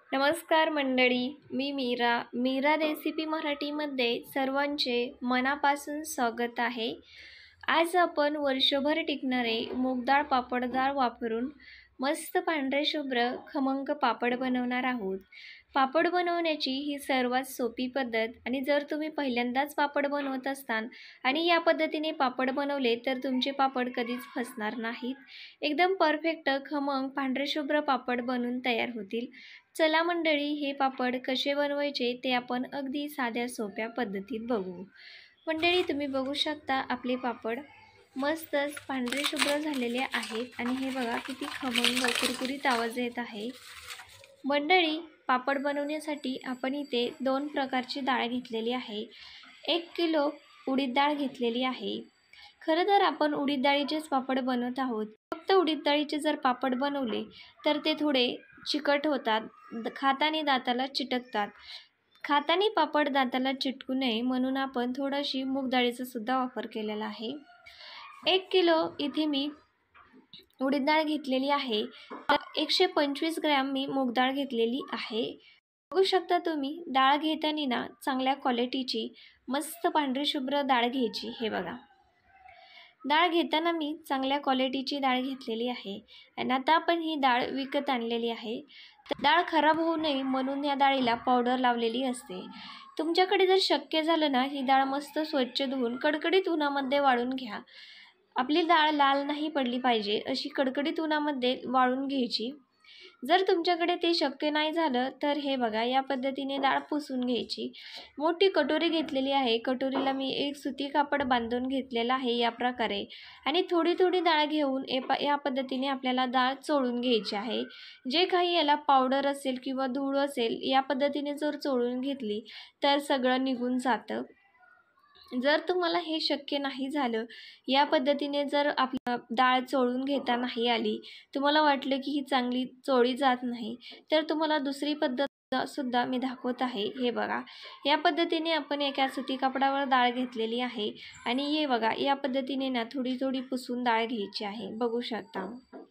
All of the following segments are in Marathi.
नमस्कार मंडळी, मी मीरा रेसिपी मराठीमध्ये सर्वांचे मनापासून स्वागत आहे। आज आपण वर्षभर टिकणारे मूगडाळ पापडदार वापरून मस्त पांढरे शुभ्र खमंग पापड बनवणार आहोत। पापड बनवण्याची ही सर्वात सोपी पद्धत आणि जर तुम्ही पहिल्यांदाच पापड बनवत असताल आणि या पद्धतीने पापड बनवले तर तुमचे पापड कधीच फसणार नाहीत। एकदम परफेक्ट खमंग पांढरे शुभ्र पापड बनून तयार होतील। चला मंडळी, हे पापड कसे बनवायचे ते आपण अगदी साध्या सोप्या पद्धतीत बघू। मंडळी, तुम्ही बघू शकता आपले पापड मस्तच पांढरे शुभ्र झालेले आहेत आणि हे बघा किती खमंग कुरकुरीत आवाज येत आहे। मंडळी, पापड बनवण्यासाठी आपण इथे 2 प्रकारची डाळ घेतलेली आहे। 1 किलो उडीद डाळ घेतलेली आहे। खरं तर आपण उडीद डाळीचेच पापड बनवत आहोत। फक्त उडीद डाळीचे जर पापड बनवले तर ते थोडे चिकट होतात, खाताना दाताला चिटकतात। खाताना पापड दाताला चिटकू नये म्हणून आपण थोडीशी मूग डाळीचा सुद्धा वापर केलेला आहे। 1 किलो इथे मी उडीद डाळ घेतलेली आहे, तर 125 ग्रॅम मी मूग डाळ घेतलेली आहे। बघू शकता तुम्ही, डाळ घेताना ना चांगल्या क्वालिटीची मस्त पांढरी शुभ्र डाळ घ्यायची। हे बघा, डाळ घेताना मी चांगल्या क्वालिटीची डाळ घेतलेली आहे आणि आता आपण ही डाळ विकत आणलेली आहे। तर डाळ खराब होऊ नये म्हणून या डाळीला पावडर लावलेली असते। तुमच्याकडे जर शक्य झालं ना, ही डाळ मस्त स्वच्छ धुवून कडकडीत उन्हामध्ये वाळून घ्या। आपली डाळ लाल नाही पडली पाहिजे अशी कडकडीत उन्हामध्ये वाळून घ्यायची। जर तुमच्याकडे ते शक्य नाही झालं तर हे बघा, या पद्धतीने डाळ पुसून घ्यायची। मोठी कटोरी घेतलेली आहे, कटोरीला मी एक सुती कापड बांधून घेतलेला आहे या प्रकारे आणि थोडी थोडी डाळ घेऊन या पद्धतीने आपल्याला डाळ चोळून घ्यायची आहे। जे काही याला पावडर असेल किंवा धूळ असेल, या पद्धतीने जर चोळून घेतली तर सगळं निघून जातं। जर तुम्हाला हे शक्य नाही झालं, या पद्धतीने जर आपला डाळ चोळून घेता नाही आली, तुम्हाला वाटलं की ही चांगली चोळी जात नाही, तर तुम्हाला दुसरी पद्धत सुद्धा मी दाखवत आहे। हे बघा, या पद्धतीने आपण एका सुती कापडावर डाळ घेतलेली आहे आणि हे बघा, या पद्धतीने ना थोडी थोडी पुसून डाळ घ्यायची आहे। बघू शकता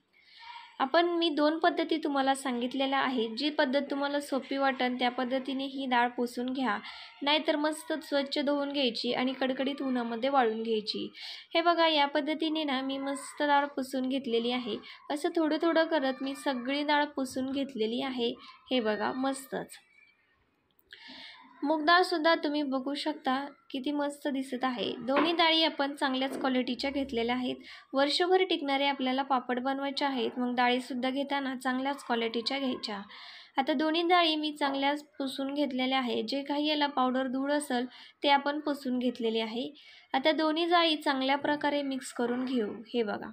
मी 2 पद्धती तुम्हाला सांगितलेल्या आहेत। जी पद्धत तुम्हाला सोपी वाटेल त्या पद्धतीने ही डाळ पुसून घ्या, नाहीतर मस्त स्वच्छ धुवून घ्यायची आणि कडकडीत उन्हामध्ये वाळून घ्यायची। हे बघा, या पद्धतीने ना मी मस्त डाळ पुसून घेतलेली आहे। असं थोडं थोडं करत मी सगळी डाळ पुसून घेतलेली आहे। हे बघा, मस्तच मूग डाळ सुद्धा तुम्ही बघू शकता किती मस्त दिसत आहे। दोन्ही डाळी आपण चांगल्याच क्वालिटीच्या घेतलेल्या आहेत। वर्षभर टिकणारे आपल्याला पापड बनवायचे आहेत, मग डाळी सुद्धा घेताना चांगल्याच क्वालिटीच्या घ्यायच्या। आता दोन्ही डाळी मी चांगल्याच पुसून घेतलेल्या आहे। जे काही याला पावडर धूळ असेल ते आपण पुसून घेतलेले आहे। आता दोन्ही डाळी चांगल्या प्रकारे मिक्स करून घेऊ। हे बघा,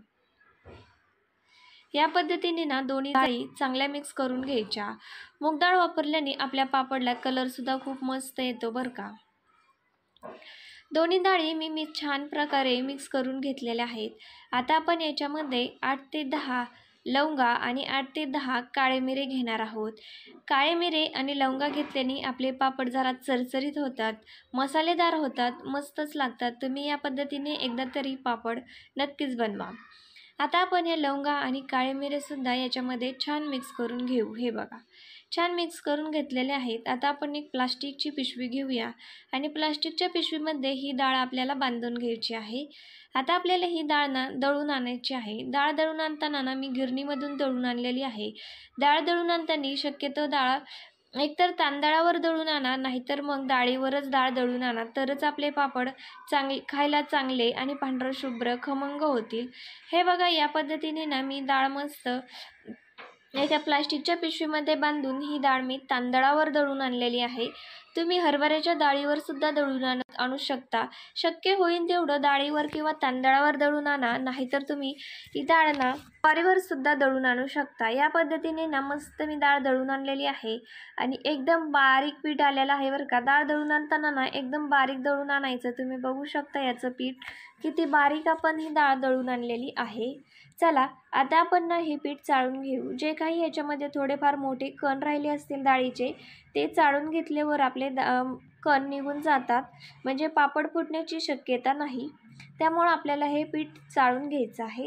या पद्धतीने ना दोन्ही डाळी चांगल्या मिक्स करून घ्यायच्या। मूग डाळ वापरल्याने आपल्या पापडला कलर सुद्धा खूप मस्त येतो बरं का। दोन्ही डाळी मी छान प्रकारे मिक्स करून घेतलेल्या आहेत। आता आपण याच्यामध्ये 8 ते 10 लवंगा आणि 8 ते 10 काळे मिरे घेणार आहोत। काळे मिरे आणि लवंगा घेतल्याने आपले पापड जरा चरचरीत होतात, मसालेदार होतात, मस्तच लागतात। तुम्ही या पद्धतीने एकदा तरी पापड नक्कीच बनवा। आता आपण हे लवंगा आणि काळे मिरे सुद्धा याच्यामध्ये छान मिक्स करून घेऊ। हे बघा, छान मिक्स करून घेतलेले आहेत। आता आपण एक प्लास्टिकची पिशवी घेऊया आणि प्लास्टिकच्या पिशवीमध्ये ही डाळ आपल्याला बांधून घ्यायची आहे। आता आपल्याला ही डाळ ना दळून आणायची आहे। डाळ दळून आणताना ना मी गिरणीमधून दळून आणलेली आहे। डाळ दळून आणताना शक्यतो डाळ एकतर तांदळावर दळून आणा, नाहीतर मग डाळीवरच डाळ दळून आणा, तरच आपले पापड खायला चांगले आणि पांढरं शुभ्र खमंग होतील। हे बघा, या पद्धतीने ना मी डाळ मस्त एका प्लास्टिकच्या पिशवीमध्ये बांधून ही डाळ मी तांदळावर दळून आणलेली आहे। तुम्ही हरभऱ्याच्या डाळीवर सुद्धा दळून आणू शकता। शक्य होईल तेवढं डाळीवर किंवा तांदळावर दळून आणा, नाहीतर तुम्ही ही डाळ ना ज्वारीवर सुद्धा दळून आणू शकता। या पद्धतीने ना मस्त मी डाळ दळून आणलेली आहे आणि एकदम बारीक पीठ आलेलं आहे बरं का। डाळ दळून आणताना ना एकदम बारीक दळून आणायचं। तुम्ही बघू शकता याचं पीठ किती बारीक आपण ही डाळ दळून आणलेली आहे। चला, आता आपण ना हे पीठ चाळून घेऊ। जे काही याच्यामध्ये थोडेफार मोठे कण राहिले असतील डाळीचे, ते चाळून घेतल्यावर आपले कण निघून जातात, म्हणजे पापड फुटण्याची शक्यता नाही। त्यामुळे आपल्याला हे पीठ चाळून घ्यायचं आहे।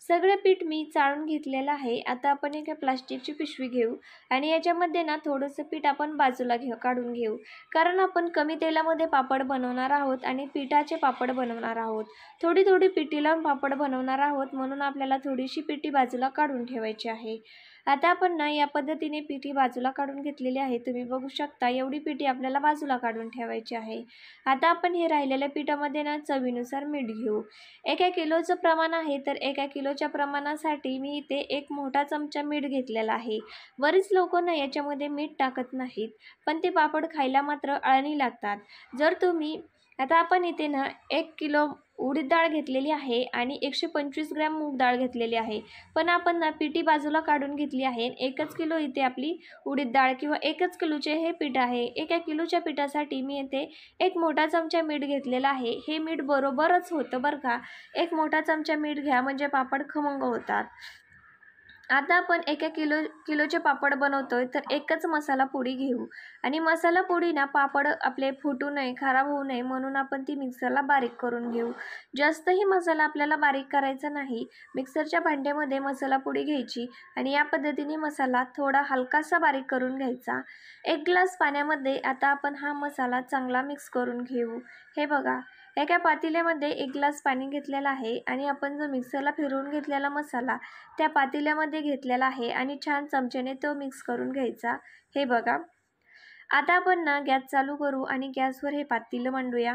सगळे पीठ मी चाळून घेतलेलं आहे। आता आपण एका प्लास्टिकची पिशवी घेऊ आणि याच्यामध्ये ना थोडंसं पीठ आपण बाजूला काढून घेऊ, कारण आपण कमी तेलामध्ये पापड बनवणार आहोत आणि पिठाचे पापड बनवणार आहोत। थोडी थोडी पिठी लावून पापड बनवणार आहोत, म्हणून आपल्याला थोडीशी पिठी बाजूला काढून ठेवायची आहे। आता आपण ना या पद्धतीने पिठी बाजूला काढून घेतलेली आहे। तुम्ही बघू शकता एवढी पिठी आपल्याला बाजूला काढून ठेवायची आहे। आता आपण हे राहिलेल्या पिठामध्ये ना चवीनुसार मीठ घेऊ। 1 किलोचं प्रमाण आहे, तर 1 किलोच्या प्रमाणासाठी मी इथे 1 मोठा चमचा मीठ घेतलेला आहे। बरीच लोक ना याच्यामध्ये मीठ टाकत नाहीत, पण ते पापड खायला मात्र अळणी लागतात। जर तुम्ही आता आपण इथे ना 1 किलो उडीद डाळ घेतलेली आहे आणि 125 ग्रॅम मूग डाळ घेतलेली आहे, पण आपण ना पिठी बाजूला काढून घेतली आहे। 1 किलो इथे आपली उडीद डाळ किंवा 1 किलोचे हे पीठ आहे। 1 किलोच्या पिठासाठी मी इथे 1 मोठा चमचा मीठ घेतलेला आहे। हे मीठ बरोबरच होतं बरं का। 1 मोठा चमचा मीठ घ्या म्हणजे पापड खमंग होतात। आता आपण 1 किलोचे पापड बनवतोय, तर एकच मसाला पोडी घेऊ आणि मसाला पोडी ना पापड आपले फुटू नये, खराब होऊ नये म्हणून आपण ती मिक्सरला बारीक करून घेऊ। जास्तही मसाला आपल्याला बारीक करायचा नाही। मिक्सरच्या भांड्यामध्ये मसाला पोडी घ्यायची आणि या पद्धतीने मसाला थोडा हलकासा बारीक करून घ्यायचा। 1 ग्लास पाण्यामध्ये आता आपण हा मसाला चांगला मिक्स करून घेऊ। हे बघा, एका पातेल्यामध्ये 1 ग्लास पाणी घेतलेलं आहे आणि आपण जो मिक्सरला फिरवून घेतलेला मसाला त्या पातेल्यामध्ये घेतलेला आहे आणि छान चमच्याने तो मिक्स करून घ्यायचा। हे बघा, आता आपण ना गॅस चालू करू आणि गॅसवर हे पातेलं मांडूया।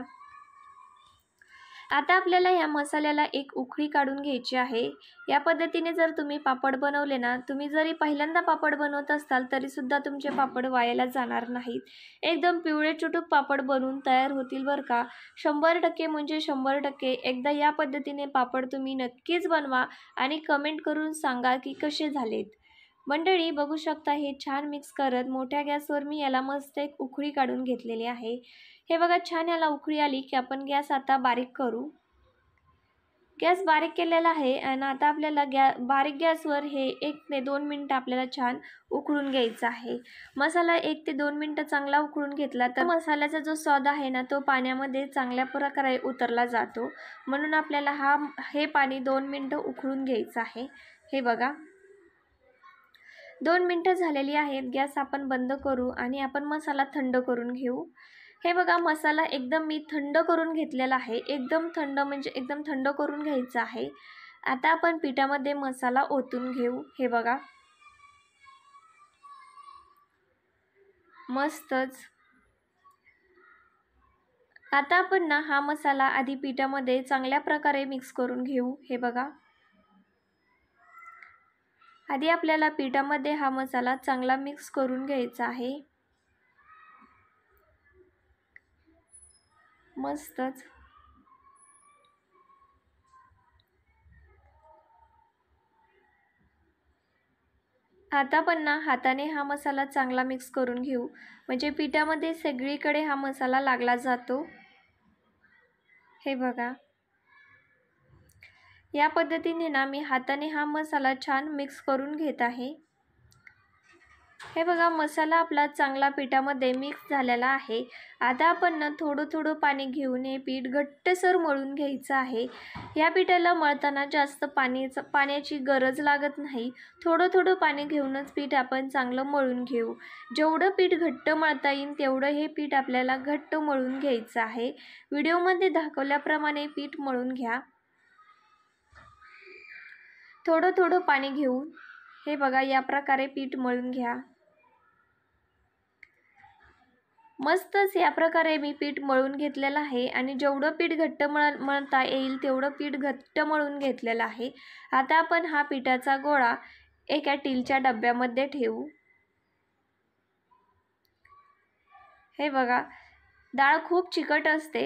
आता आपल्याला या मसाल्याला एक उकळी काढून घ्यायची आहे। या पद्धतीने जर तुम्ही पापड बनवले ना, तुम्ही जरी पहिल्यांदा पापड बनवत असाल तरी सुद्धा तुमचे पापड वायाला जाणार नाहीत। एकदम पिवळे चुटूक पापड बनून तयार होतील बरं का। 100% म्हणजे 100% एकदा या पद्धतीने पापड तुम्ही नक्कीच बनवा आणि कमेंट करून सांगा की कसे झालेत। मंडळी बघू शकता, हे छान मिक्स करत मोठ्या गॅसवर मी याला मस्त एक उकळी काढून घेतलेली आहे। हे बघा, छान याला उकळी आली की आपण गॅस आता बारीक करू। गॅस बारीक केलेला आहे आणि आता आपल्याला बारीक गॅसवर हे 1 ते 2 मिनिटं आपल्याला छान उकळून घ्यायचा आहे। मसाला 1 ते 2 मिनिटं चांगला उकळून घेतला तर मसाल्याचा जो स्वाद आहे ना, तो पाण्यामध्ये चांगल्या प्रकारे उतरला जातो, म्हणून आपल्याला हे पाणी 2 मिनिटं उकळून घ्यायचं आहे। हे बघा, 2 मिनिटं झालेली आहेत। गॅस आपण बंद करू आणि आपण मसाला थंड करून घेऊ। हे बघा, मसाला एकदम मी थंड करून घेतलेला आहे। एकदम थंड म्हणजे एकदम थंड करून घ्यायचा आहे। आता आपण पिठामध्ये मसाला ओतून घेऊ। हे बघा, मस्तच। आता आपण ना हा मसाला आधी पिठामध्ये चांगल्या प्रकारे मिक्स करून घेऊ। हे बघा, आधी आपल्याला पिठामध्ये हा मसाला चांगला मिक्स करून घ्यायचा आहे। मस्तच। आता पण ना हाताने हा मसाला चांगला मिक्स करून घेऊ, म्हणजे पिठामध्ये सगळीकडे हा मसाला लागला जातो। हे बघा, या पद्धतीने ना मी हाताने हा मसाला छान मिक्स करून घेत आहे। हे बघा, मसाला आपला चांगला पिठामध्ये मिक्स झालेला आहे। आता आपण ना थोडं थोडं पाणी घेऊन हे पीठ घट्टसर मळून घ्यायचं आहे। या पिठाला मळताना जास्त पाण्याची गरज लागत नाही। थोडं थोडं पाणी घेऊनच पीठ आपण चांगलं मळून घेऊ। जेवढं पीठ घट्ट मळता येईल तेवढं हे पीठ आपल्याला घट्ट मळून घ्यायचं आहे। व्हिडिओमध्ये दाखवल्याप्रमाणे पीठ मळून घ्या। थोडं थोडं पाणी घेऊन हे बघा, या प्रकारे पीठ मळून घ्या। मस्तच या प्रकारे मी पीठ मळून घेतलेलं आहे आणि जेवढं पीठ घट्ट मळता येईल तेवढं पीठ घट्ट मळून घेतलेलं आहे। आता आपण हा पिठाचा गोळा एका स्टीलच्या डब्यामध्ये ठेवू। हे बघा, डाळ खूप चिकट असते।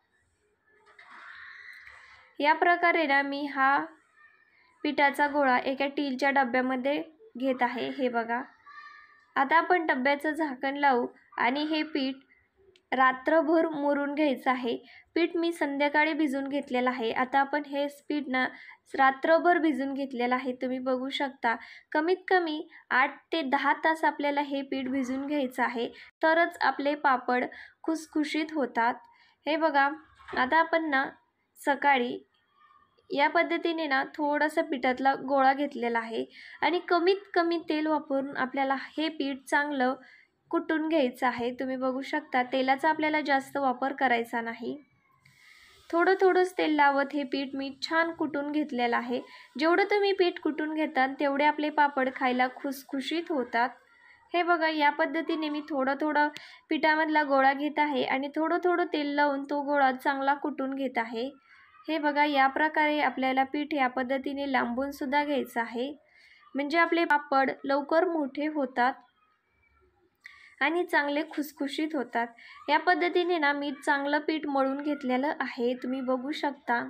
या प्रकारे ना मी हा पिठाचा गोळा एका स्टीलच्या डब्यामध्ये घेत आहे। हे बघा, आता आपण डब्याचं झाकण लावू आणि हे पीठ रात्रभर मुरून घ्यायचं आहे। पीठ मी संध्याकाळी भिजून घेतलेलं आहे। आता आपण हे पीठ ना रात्रभर भिजून घेतलेलं आहे। तुम्ही बघू शकता, कमीत कमी 8 ते 10 तास आपल्याला हे पीठ भिजून घ्यायचं आहे, तरच आपले पापड खुसखुशीत होतात। हे बघा, आता आपण ना सकाळी या पद्धतीने ना थोडासा पिठातला गोळा घेतलेला आहे आणि कमीत कमी तेल वापरून आपल्याला हे पीठ चांगलं कुटून घ्यायचं आहे। तुम्ही बघू शकता तेलाचा आपल्याला जास्त वापर करायचा नाही। थोडं थोडंच तेल लावत हे पीठ मी छान कुटून घेतलेलं आहे। जेवढं तुम्ही पीठ कुटून घेताल तेवढे आपले पापड खायला खुसखुशीत होतात। हे बघा या पद्धतीने मी थोडं थोडं पिठामधला गोळा घेत आहे आणि थोडं थोडं तेल लावून तो गोळा चांगला कुटून घेत आहे। हे बघा या प्रकारे आपल्याला पीठ या पद्धतीने लांबून सुद्धा घ्यायचं आहे, म्हणजे आपले पापड लवकर मोठे होतात आणि चांगले खुसखुशीत होतात। या पद्धतीने ना मी चांगलं पीठ मळून घेतलेलं आहे, तुम्ही बघू शकता।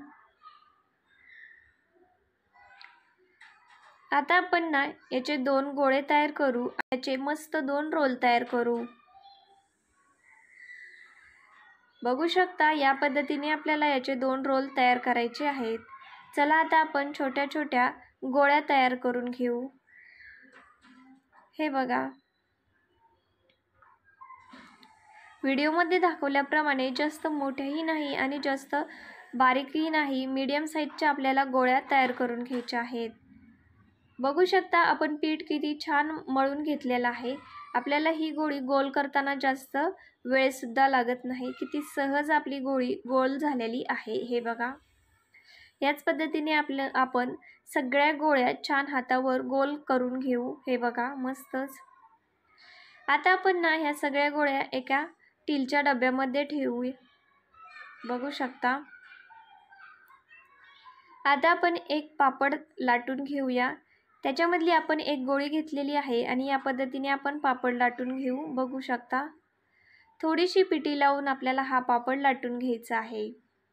आता आपण ना याचे 2 गोळे तयार करू, याचे मस्त 2 रोल तयार करू। बघू शकता या पद्धतीने आपल्याला याचे 2 रोल तयार करायचे आहेत। चला आता आपण छोट्या छोट्या गोळ्या तयार करून घेऊ। हे बघा व्हिडिओमध्ये दाखवल्याप्रमाणे जास्त मोठेही नाही आणि जास्त बारीकही नाही, मीडियम साईजच्या आपल्याला गोळ्या तयार करून घ्यायच्या आहेत। बघू शकता आपण पीठ किती छान मळून घेतलेलं आहे। आपल्याला ही गोळी गोल करताना जास्त वेळ सुद्धा लागत नाही, किती सहज आपली गोळी गोल झालेली आहे। हे बघा याच पद्धतीने आपण सगळ्या गोळ्या छान हातावर गोल करून घेऊ। हे बघा मस्तच। आता आपण ना ह्या सगळ्या गोळ्या एका स्टीलच्या डब्यामध्ये ठेवू। बघू शकता आता आपण एक पापड लाटून घेऊया। त्याच्यामधली आपण एक गोळी घेतलेली आहे आणि या पद्धतीने आपण पापड लाटून घेऊ। बघू शकता थोडीशी पिठी लावून आपल्याला हा पापड लाटून घ्यायचा आहे।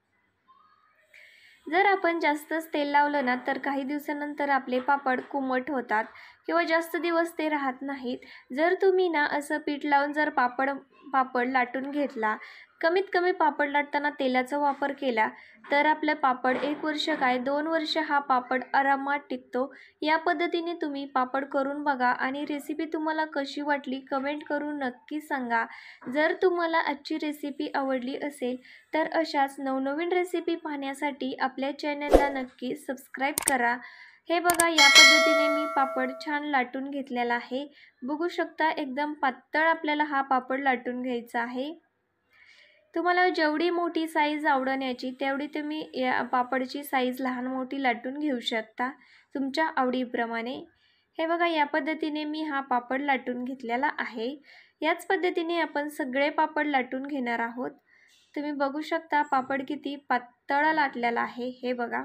जर आपण जास्तच तेल लावलं ना तर काही दिवसानंतर आपले पापड कुमट होतात किंवा जास्त दिवस ते राहत नाहीत। जर तुम्ही ना असं पीठ लावून जर पापड लाटून घेतला, कमीत कमी पापड लाटताना तेलाचा वापर केला तर आपलं पापड 1 वर्ष काय 2 वर्ष हा पापड आरामात टिकतो। या पद्धतीने तुम्ही पापड करून बघा आणि रेसिपी तुम्हाला कशी वाटली कमेंट करून नक्की सांगा। जर तुम्हाला आजची रेसिपी आवडली असेल तर अशाच नवनवीन रेसिपी पाहण्यासाठी आपल्या चॅनलला नक्की सबस्क्राईब करा। हे बघा या पद्धतीने मी पापड छान लाटून घेतलेला आहे। बघू शकता एकदम पातळ आपल्याला हा पापड लाटून घ्यायचा आहे। तुम्हाला जेवढी मोठी साईज आवडण्याची तेवढी तुम्ही या पापडची साईज लहान मोठी लाटून घेऊ शकता तुमच्या आवडीप्रमाणे। हे बघा या पद्धतीने मी हा पापड लाटून घेतलेला आहे। याच पद्धतीने आपण सगळे पापड लाटून घेणार आहोत। तुम्ही बघू शकता पापड किती पातळ लाटलेला आहे। हे बघा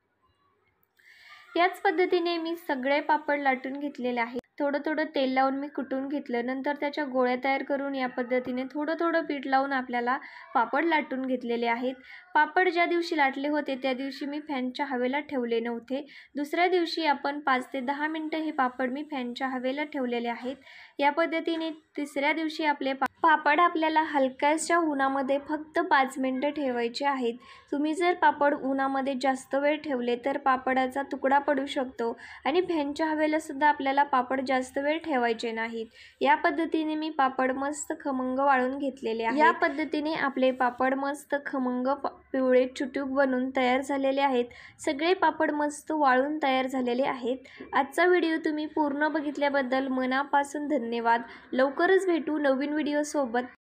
याच पद्धतीने मी सगळे पापड लाटून घेतलेले आहे। थोडं थोडं तेल लावून मी कुटून घेतलं, नंतर त्याच्या गोळ्या तयार करून या पद्धतीने थोडं थोडं पीठ लावून आपल्याला पापड लाटून घेतलेले आहेत। पापड ज्या दिवशी लाटले होते त्या दिवशी मी फॅनच्या हवेला ठेवले नव्हते। दुसऱ्या दिवशी आपण 5 ते 10 मिनिटं हे पापड मी फॅनच्या हवेला ठेवलेले आहेत। या पद्धतीने तिसऱ्या दिवशी आपले पापड आपल्याला हलक्याशा उन्हामध्ये फक्त 5 मिनिटं ठेवायचे आहेत। तुम्ही जर पापड उन्हामध्ये जास्त वेळ ठेवले तर पापडाचा तुकडा पडू शकतो आणि फॅनच्या हवेला सुद्धा आपल्याला पापड जास्त वेळ ठेवायचे नाहीत। या पद्धतीने मी पापड मस्त खमंग वाळून घेतलेले आहेत। या पद्धतीने आपले पापड मस्त खमंग पिवळे चुटूक बनून तयार झालेले आहेत। सगळे पापड मस्त वाळून तयार झालेले आहेत। आजचा व्हिडिओ तुम्ही पूर्ण बघितल्याबद्दल मनापासून धन्यवाद। लवकरच भेटू नवीन व्हिडिओ सोबत।